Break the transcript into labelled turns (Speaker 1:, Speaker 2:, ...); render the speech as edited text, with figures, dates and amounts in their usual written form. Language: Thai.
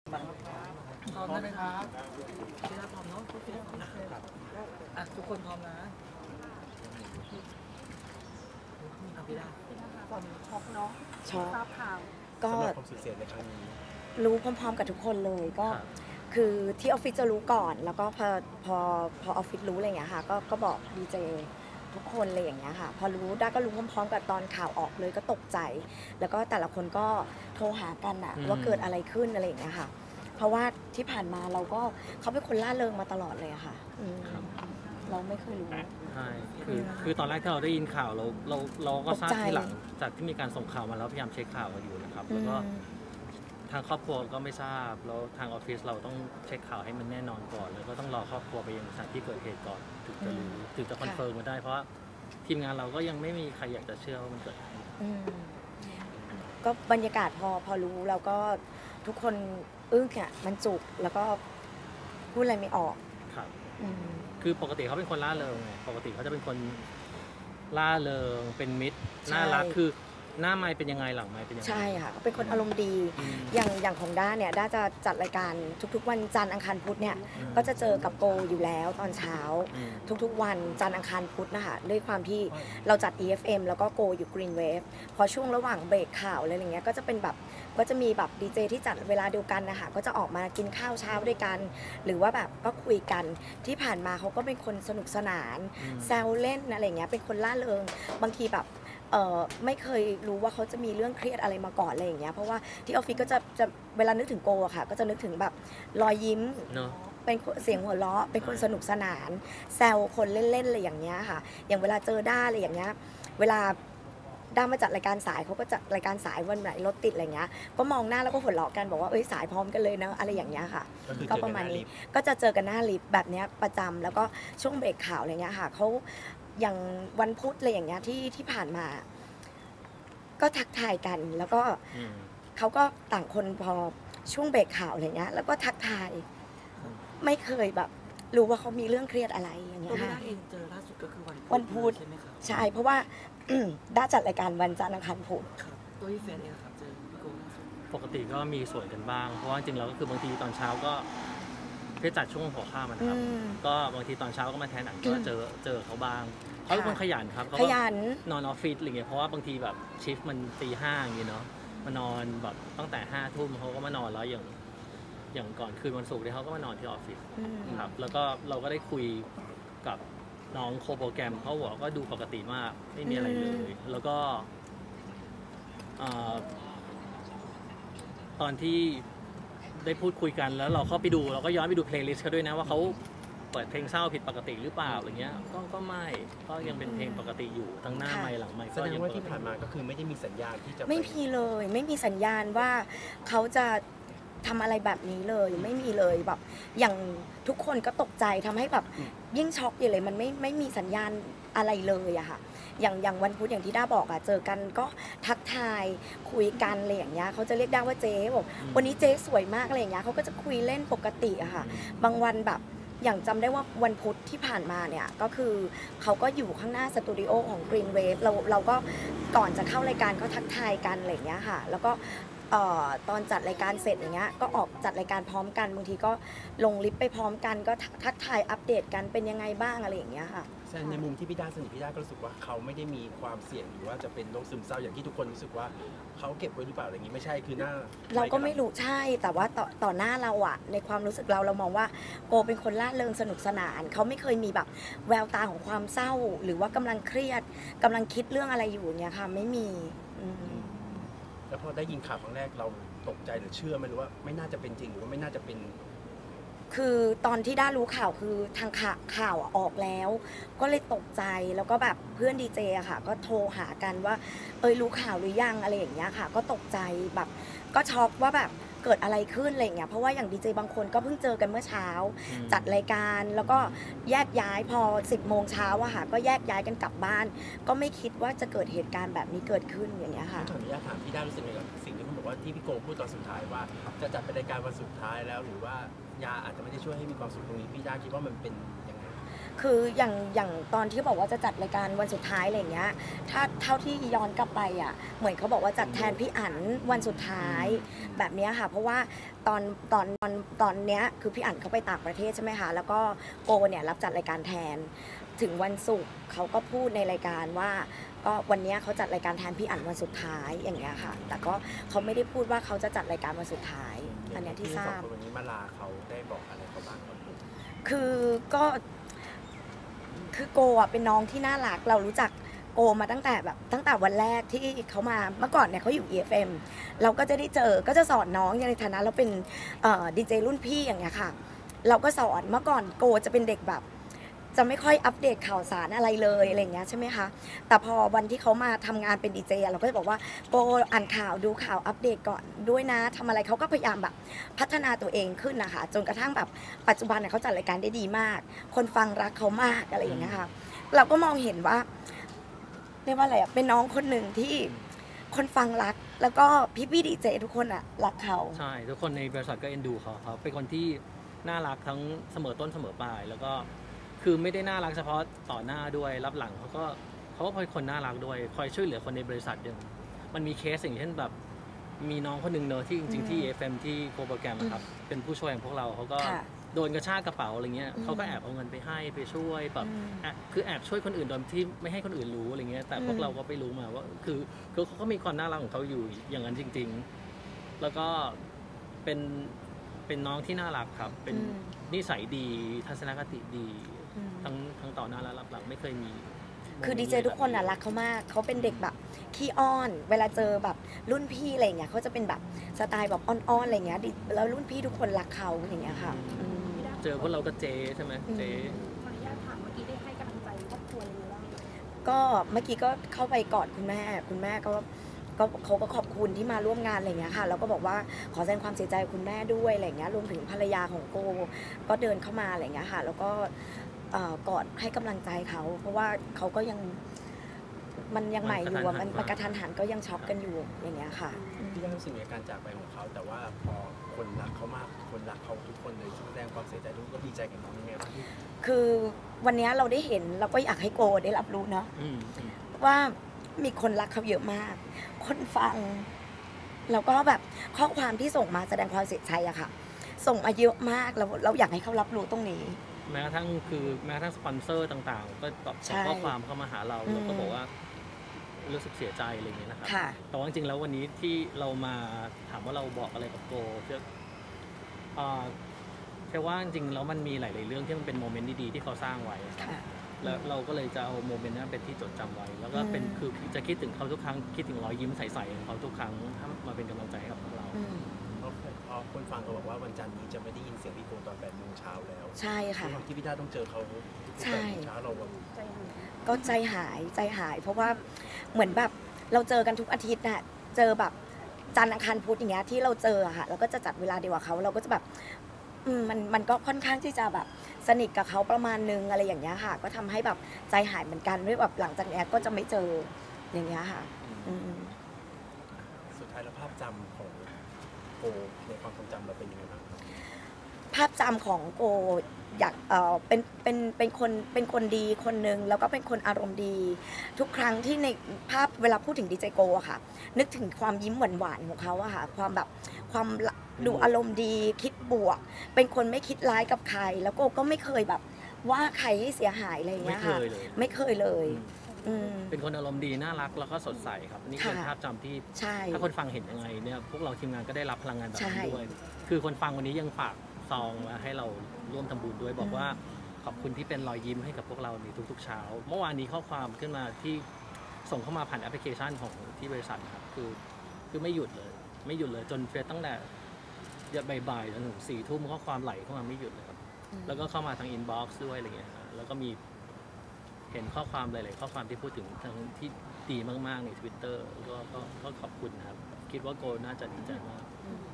Speaker 1: พร้อมได้ไหมครับพี่ดาพร้อมเนาะพี่ดาพร้อมนะครับทุกคนพร้อมนะพี่ดา
Speaker 2: ตอนช็อกเนาะ
Speaker 3: ช็อก
Speaker 2: ทราบข่าว
Speaker 3: ก็
Speaker 4: ความสูญเสียในครั้งนี้
Speaker 3: รู้พร้อมๆกับทุกคนเลยก็คือที่ออฟฟิศจะรู้ก่อนแล้วก็พอออฟฟิศรู้อะไรอย่างเงี้ยค่ะก็บอกดีเจทุกคนเลยอย่างเงี้ยค่ะพอรู้ด้าก็รู้พร้อมๆกับตอนข่าวออกเลยก็ตกใจแล้วก็แต่ละคนก็โทรหากันอะว่าเกิดอะไรขึ้นอะไรอย่างเงี้ยค่ะเพราะว่าที่ผ่านมาเราก็เขาเป็นคนล่าเริงมาตลอดเลยอะค่ะเราไม่เคยรู้
Speaker 1: ใช่คือตอนแรกที่เราได้ยินข่าวเราก็ทราบทีหลังจากที่มีการส่งข่าวมาแล้วพยายามเช็คข่าวกันอยู่นะครับแล้วก็ทางครอบครัวก็ไม่ทราบแล้วทางออฟฟิศเราต้องเช็คข่าวให้มันแน่นอนก่อนแล้วก็ต้องรอครอบครัวไปยังสถานที่เกิดเหตุก่อนถึงจะรู้ถึงจะคอนเฟิร์มมาได้เพราะว่าทีมงานเราก็ยังไม่มีใครอยากจะเชื่อว่ามันเกิด
Speaker 3: ก็บรรยากาศพอรู้แล้วก็ทุกคนอึ้งอ่ะมันจุกแล้วก็พูดอะไรไม่ออก
Speaker 1: ครับคือปกติเขาเป็นคนล่าเริงไงปกติเขาจะเป็นคนล่าเริงเป็นมิตรน่ารักคือหน้าไมค์เป็นยังไงหลังไมค์เป็นยังไง
Speaker 3: ใช่ค่ะเขาเป็นคนอารมณ์ดีอย่างของด้าเนี่ยด้าจะจัดรายการทุกๆวันจันทร์อังคารพุธเนี่ยก็จะเจอกับโกอยู่แล้วตอนเช้าทุกๆวันจันทร์อังคารพุธนะคะด้วยความที่เราจัด EFM แล้วก็โกอยู่ Green Wave พอช่วงระหว่างเบรกข่าวอะไรอย่างเงี้ยก็จะเป็นแบบก็จะมีแบบดีเจที่จัดเวลาเดียวกันนะคะก็จะออกมากินข้าวเช้าด้วยกันหรือว่าแบบก็คุยกันที่ผ่านมาเขาก็เป็นคนสนุกสนานแซวเล่นอะไรเงี้ยเป็นคนล่าเริงบางทีแบบไม่เคยรู้ว่าเขาจะมีเรื่องเครียดอะไรมาก่อนอะไรอย่างเงี้ยเพราะว่าที่ออฟฟิศก็จะเวลานึกถึงโกอะค่ะก็จะนึกถึงแบบรอยยิ้มเป็นเสียงหัวเราะเป็นคนสนุกสนานแซวคนเล่นๆอะไรอย่างเงี้ยค่ะอย่างเวลาเจอด้าอะไรอย่างเงี้ยเวลาด้ามาจัดรายการสายเขาก็จัดรายการสายวันไหนรถติดอะไรเงี้ยก็มองหน้าแล้วก็หัวเราะกันบอกว่าเอ้ยสายพร้อมกันเลยนะอะไรอย่างเงี้ยค่ะก็ประมาณนี้ก็จะเจอกันหน้าลิฟต์แบบเนี้ยประจำแล้วก็ช่วงเบรกข่าวอะไรเงี้ยค่ะเขาอย่างวันพุธอะไรอย่างเงี้ยที่ผ่านมาก็ทักทายกันแล้วก็เขาก็ต่างคนพอช่วงเบรกข่าวอะไรเงี้ยแล้วก็ทักทายไม่เคยแบบรู้ว่าเขามีเรื่องเครียดอะไรอย่างเงี้ยค่ะ
Speaker 1: เจอล่าสุดก็คือ
Speaker 3: วันพุธใช่เพราะว่าได้จัดรายการวันจันทร์อังคารพุธ
Speaker 1: ตัวพี่แฟนเองครับเจอพี่โกปกติก็มีสวยกันบ้างเพราะว่าจริงๆแล้วก็คือบางทีตอนเช้าก็เพื่อจัดช่วงหัวข้ามนะครับก็บางทีตอนเช้าก็มาแทนหนังก็เจอเขาบ้างเขาเป็นคนขยันครับเขานอนออฟฟิศอะไรเงี้ยเพราะว่าบางทีแบบชิฟต์มันตี 5อย่างเงี้ยเนาะมานอนแบบตั้งแต่5 ทุ่มเขาก็มานอนแล้วอย่างก่อนคืนวันศุกร์เนี่ยเขาก็มานอนที่ออฟฟิศครับแล้วก็เราก็ได้คุยกับน้องโคโปรแกรมเขาบอกก็ดูปกติมากไม่มีอะไรเลยแล้วก็ตอนที่ได้พูดคุยกันแล้วเราเข้าไปดูเราก็ย้อนไปดูเพลย์ลิสต์เขาด้วยนะว่าเขาเปิดเพลงเศร้าผิดปกติหรือเปล่าอะไรเงี้ยก็ไม่ก็ยังเป็นเพลงปกติอยู่ทั้งหน้าไมค์หลังไมค์
Speaker 4: แสดงว่าที่ผ่านมาก็คือไม่ได้มีสัญญาณที่จะ
Speaker 3: ไม่มีเลยไม่มีสัญญาณว่าเขาจะทำอะไรแบบนี้เลยไม่มีเลยแบบอย่างทุกคนก็ตกใจทำให้แบบยิ่งช็อกอยู่เลยมันไม่มีสัญญาณอะไรเลยอะค่ะอย่างวันพุธอย่างที่ด้าบอกอะเจอกันก็ทักทายคุยกันอะไรอย่างเงี้ยเขาจะเรียกด้าว่าเจ๊บอกวันนี้เจ๊สวยมากอะไรอย่างเงี้ยเขาก็จะคุยเล่นปกติอะค่ะบางวันแบบอย่างจำได้ว่าวันพุธที่ผ่านมาเนี่ยก็คือเขาก็อยู่ข้างหน้าสตูดิโอของ Green Wave เราก็ก่อนจะเข้ารายการก็ทักทายกันอะไรอย่างเงี้ยค่ะแล้วก็ตอนจัดรายการเสร็จอย่างเงี้ยก็ออกจัดรายการพร้อมกันบางทีก็ลงลิฟต์ไปพร้อมกันก็ทักทายอัปเดตกันเป็นยังไงบ้างอะไรอย่างเงี้ยค่ะ
Speaker 4: ในมุมที่พี่ด้าสนิทพี่ด้าก็รู้สึกว่าเขาไม่ได้มีความเสี่ยงหรือว่าจะเป็นโรคซึมเศร้าอย่างที่ทุกคนรู้สึกว่าเขาเก็บไว้หรือเปล่าอะไรอย่างนี้ไม่ใช่คือหน้า
Speaker 3: เราก็ไม่รู้ใช่แต่ว่าต่อหน้าเราอะในความรู้สึกเรามองว่าโกเป็นคนล่าเริงสนุกสนานเขาไม่เคยมีแบบแววตาของความเศร้าหรือว่ากำลังเครียดกำลังคิดเรื่องอะไรอยู่เนี่ยค่ะไม่มี
Speaker 4: แล้วพอได้ยินข่าวครั้งแรกเราตกใจหรือเชื่อไหมหรือว่าไม่น่าจะเป็นจริงหรือว่าไม่น่าจะเป็น
Speaker 3: คือตอนที่ด้ารู้ข่าวคือทางข่าวออกแล้วก็เลยตกใจแล้วก็แบบเพื่อนดีเจอะค่ะก็โทรหากันว่ารู้ข่าวหรือยังอะไรอย่างเงี้ยค่ะก็ตกใจแบบก็ช็อกว่าแบบเกิดอะไรขึ้นอะไรอย่างเงี้ยเพราะว่าอย่างดีเจบางคนก็เพิ่งเจอกันเมื่อเช้าจัดรายการแล้วก็แยกย้ายพอ10 โมงเช้าอะค่ะก็แยกย้ายกันกลับบ้านก็ไม่คิดว่าจะเกิดเหตุการณ์แบบนี้เกิดขึ้นอย่างเงี้ยค่ะ
Speaker 4: ขออนุญาตถามพี่ด้ารู้สึกยังไงกับสิ่งที่คุณบอกว่าที่พี่โกพูดตอนสุดท้ายว่าจะจัดเป็นรายการวันสุดท้ายแล้วหรือว่ายาอาจจะไม่ได้ช่วยให้มีความสุขตรงนี้พี่ด้าคิดว่ามันเป็นยังไง
Speaker 3: คืออย่างตอนที่บอกว่าจะจัดรายการวันสุดท้ายอะไรอย่างเงี้ยถ้าเท่าที่ย้อนกลับไปอ่ะเหมือนเขาบอกว่าจัดแทนพี่อั๋นวันสุดท้ายแบบเนี้ยค่ะเพราะว่าตอนเนี้ยคือพี่อั๋นเขาไปต่างประเทศใช่ไหมคะแล้วก็โกเนี่ยรับจัดรายการแทนถึงวันศุกร์เขาก็พูดในรายการว่าก็วันเนี้ยเขาจัดรายการแทนพี่อั๋นวันสุดท้ายอย่างเงี้ยค่ะแต่ก็เขาไม่ได้พูดว่าเขาจะจัดรายการวันสุดท้ายอันเนี้ยที่ทราบ
Speaker 4: วันนี้มาลาเขาได้บอกอะไรเขาบ้างครับผม
Speaker 3: คือโกอ่ะเป็นน้องที่น่ารักเรารู้จักโกมาตั้งแต่วันแรกที่เขามาเมื่อก่อนเนี่ยเขาอยู่ EFM เราก็จะได้เจอก็จะสอนน้องในฐานะเราเป็นดีเจรุ่นพี่อย่างเงี้ยค่ะเราก็สอนเมื่อก่อนโกจะเป็นเด็กแบบจะไม่ค่อยอัปเดตข่าวสารอะไรเลยอะไรเงี้ยใช่ไหมคะแต่พอวันที่เขามาทำงานเป็นดีเจเราก็จะบอกว่าโกอ่านข่าวดูข่าวอัปเดตก่อนด้วยนะทำอะไรเขาก็พยายามแบบพัฒนาตัวเองขึ้นนะคะจนกระทั่งแบบปัจจุบันเนี่ยเขาจัดรายการได้ดีมากคนฟังรักเขามากอะไรอย่างเงี้ยค่ะเราก็มองเห็นว่าเรียกว่าอะไรเป็นน้องคนหนึ่งที่คนฟังรักแล้วก็พี่ดีเจทุกคนอ่ะรักเขา
Speaker 1: ใช่ทุกคนในบริษัทก็เอ็นดูเขาเป็นคนที่น่ารักทั้งเสมอต้นเสมอปลายแล้วก็คือไม่ได้น่ารักเฉพาะต่อหน้าด้วยรับหลังเขาก็เป็นคนน่ารักด้วยคอยช่วยเหลือคนในบริษัทอย่างมันมีเคสอย่างเช่นแบบมีน้องคนหนึ่งเนอะที่จริงๆที่ FM ที่โปรแกรมครับเป็นผู้ช่วยของพวกเราเขาก็โดนกระชากกระเป๋าอะไรเงี้ยเขาก็แอบเอาเงินไปให้ไปช่วยแบบคือแอบช่วยคนอื่นโดยที่ไม่ให้คนอื่นรู้อะไรเงี้ยแต่พวกเราก็ไปรู้มาว่าคือเขาก็มีความน่ารักของเขาอยู่อย่างนั้นจริงๆแล้วก็เป็นน้องที่น่ารักครับเป็นนิสัยดีทัศนคติดีทั้งต่อหน้าและรับหลังไม่เคยมี
Speaker 3: คือดีเจทุกคนน่ะรักเขามากเขาเป็นเด็กแบบขี้อ้อนเวลาเจอแบบรุ่นพี่อะไรเงี้ยเขาจะเป็นแบบสไตล์แบบอ้อนๆอะไรเงี้ยแล้วรุ่นพี่ทุกคนรักเขาอย่างเงี้ยค่ะ
Speaker 1: เจอพวกเราก็เจ๊ใช่ไหมเจ๊
Speaker 2: ขออนุญาตถามเมื่อกี้ได้ให้กำลังใจครอบครัวยังไงบ้าง
Speaker 3: ก็เมื่อกี้ก็เข้าไปกอดคุณแม่ก็เขาก็ขอบคุณที่มาร่วมงานอะไรเงี้ยค่ะแล้วก็บอกว่าขอแสดงความเสียใจคุณแม่ด้วยอะไรเงี้ยรวมถึงภรรยาของโกก็เดินเข้ามาอะไรเงี้ยค่ะแล้วก็กอดให้กำลังใจเขาเพราะว่าเขาก็ยังมันยังใหม่อยู่มันกระทันหันก็ยังช็อกกันอยู่อย่างเงี้ยค่ะ
Speaker 4: พี่ได้รู้สึกในการจากไปของเขาแต่ว่าพอคนรักเขามากคนรักเขาทุกคนเลยแสดงความเสียใจทุกคนก็ดีใจกับน้องยังไงบ้าง
Speaker 3: คือวันนี้เราได้เห็นเราก็อยากให้โกได้รับรู้เนาะว่ามีคนรักเขาเยอะมากคนฟังแล้วก็แบบข้อความที่ส่งมาแสดงความเสียใจอะค่ะส่งมาเยอะมากเราอยากให้เขารับรู้ตรงนี้
Speaker 1: แม้กระทั่งสปอนเซอร์ต่างๆก็ตอบข้อความเข้ามาหาเราแล้วก็บอกว่ารู้สึกเสียใจอะไรอย่างเงี้ยนะครับแต่ว่าจริงๆแล้ววันนี้ที่เรามาถามว่าเราบอกอะไรกับโกแค่ว่าจริงๆแล้วมันมีหลายๆเรื่องที่มันเป็นโมเมนต์ดีๆที่เขาสร้างไว้แล้วเราก็เลยจะเอาโมเมนต์นั้นเป็นที่จดจำไว้แล้วก็เป็นคือจะคิดถึงเขาทุกครั้งคิดถึงรอยยิ้มใสๆของเขาทุกครั้งถ้ามาเป็นกำลังใจให้กับพวกเรา
Speaker 4: คนฟังก็บอกว่าวันจันทร์นี้จะไม่ได้ยินเสียงพี่โกตอน8 โมงเช้าแล้ว
Speaker 3: ใช่ค่ะ
Speaker 4: ที่พี่ด้าต้องเจอเขา
Speaker 3: ใช่
Speaker 4: เช้าเรา
Speaker 3: ก็ใจหายเพราะว่าเหมือนแบบเราเจอกันทุกอาทิตย์น่ะเจอแบบจันทร์อังคารพุธอย่างเงี้ยที่เราเจอค่ะเราก็จะจัดเวลาเดียวกับเขาเราก็จะแบบมันก็ค่อนข้างที่จะแบบสนิทกับเขาประมาณนึงอะไรอย่างเงี้ยค่ะก็ทำให้แบบใจหายเหมือนกันด้วยแบบหลังจากนี้ก็จะไม่เจออย่างเงี้ยค่ะ
Speaker 4: สุดท้ายแล้วภาพจำของโกในความทรงจำเราเป็นยังไงบ้าง
Speaker 3: ภาพจำของโกอยากเป็นคนดีคนหนึ่งแล้วก็เป็นคนอารมณ์ดีทุกครั้งที่ในภาพเวลาพูดถึงดีเจโกอะค่ะนึกถึงความยิ้มหวานของเขาอะค่ะความดูอารมณ์ดีคิดบวกเป็นคนไม่คิดร้ายกับใครแล้วโกก็ไม่เคยแบบว่าใครให้เสียหายอะไรอย่างเงี้ยค่ะไม่เคยเลย
Speaker 1: เป็นคนอารมณ์ดีน่ารักแล้วก็สดใสครับนี่เป็นภาพจำที่ถ้าคนฟังเห็นยังไงเนี่ยพวกเราทีมงานก็ได้รับพลังงานแบบนี้ด้วยคือคนฟังวันนี้ยังฝากซองมาให้เราร่วมทำบุญด้วยบอกว่าขอบคุณที่เป็นรอยยิ้มให้กับพวกเราในทุกๆเช้าเมื่อวานนี้ข้อความขึ้นมาที่ส่งเข้ามาผ่านแอปพลิเคชันของที่บริษัทครับคือไม่หยุดเลยจนเฟซตั้งแต่บ่ายๆจนถึง4 ทุ่มข้อความไหลเข้ามาไม่หยุดเลยครับแล้วก็เข้ามาทางอินบ็อกซ์ด้วยอะไรเงี้ยแล้วก็มีเห็นข้อความหลายๆข้อความที่พูดถึงทางที่ดีมากๆใน Twitter ก็ขอบคุณครับคิดว่าโกน่าจะดีใจมาก